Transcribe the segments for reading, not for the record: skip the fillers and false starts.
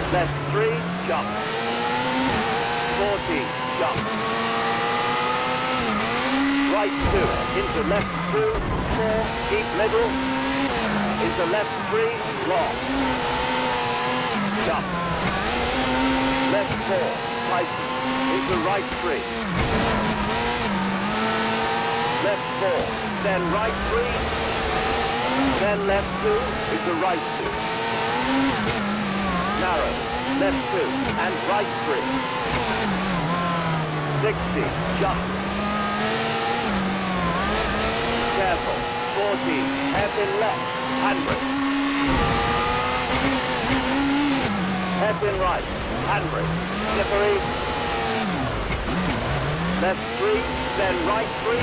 left 3, jump. 40, jump. Right 2, into left 2, 4, keep middle. Into left 3, long. Jump. Left 4, tighten. Into right 3. Left 4, then right 3. Then left 2, into right 2. Narrow, left 2, and right 3. 60, jump. Careful, 40, hairpin left, handbrake. Hairpin right, handbrake, slippery. Left 3, then right 3.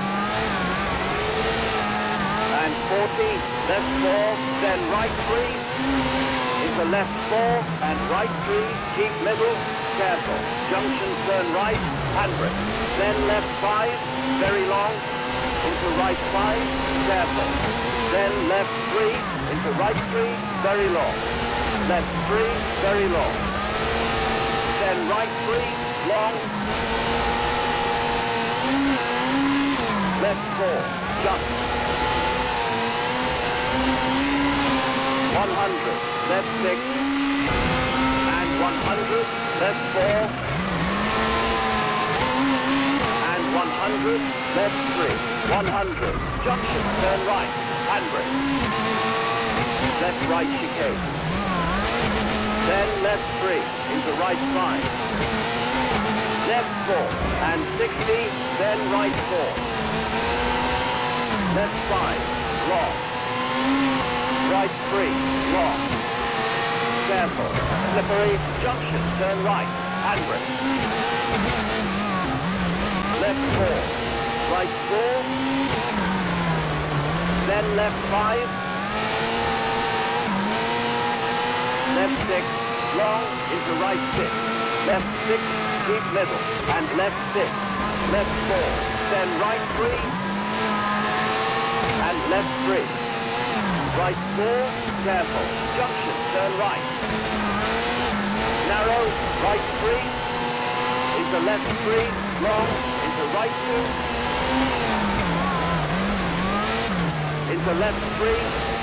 And 40, left 4, then right 3. Into left 4 and right 3, keep middle, careful. Junction turn right, handbrake. Then left 5, very long. Into right 5, careful. Then left 3, into right 3, very long. Left 3, very long. Then right 3, long. Left 4, jump. 100, left 6. And 100, left 4. And 100, left 3. 100, junction, turn right, handbrake. Left right chicane. Then left 3, into right 5. Left 4, and 60, then right 4. Left 5, long. Right 3, long. Careful, slippery, junction, turn right, handbrake. Left 4, right 4. Then left 5. Left 6, long, into right 6. Left 6, keep middle, and left 6. Left 4, then right 3. And left 3. Right 4, careful, junction, turn right. Narrow, right 3. Into left 3, long, into right 2. Into left 3.